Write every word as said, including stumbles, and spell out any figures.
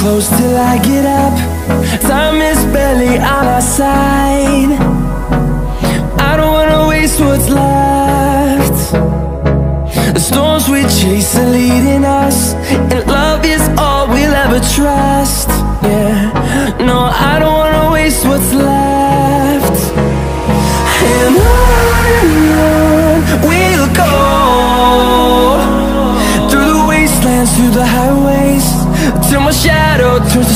close till I get up. Time is barely on our side. I don't wanna waste what's left. The storms we chase are leading us, and love is all we'll ever trust. Yeah, no, I don't wanna waste what's left. And on and on we'll go, through the wastelands, through the highways, till my shadow turns to